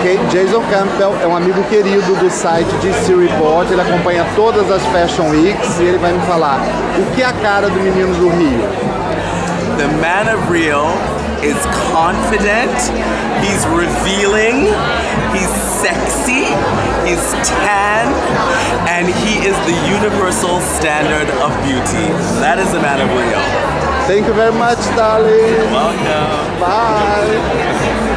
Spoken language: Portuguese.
Jason Campbell é um amigo querido do site DC Report, ele acompanha todas as Fashion Weeks e ele vai me falar o que é a cara do menino do Rio. The man of Rio is confident, he's revealing, he's sexy, he's tan, and he is the universal standard of beauty. That is the man of Rio. Thank you very much, darling. Welcome. Bye.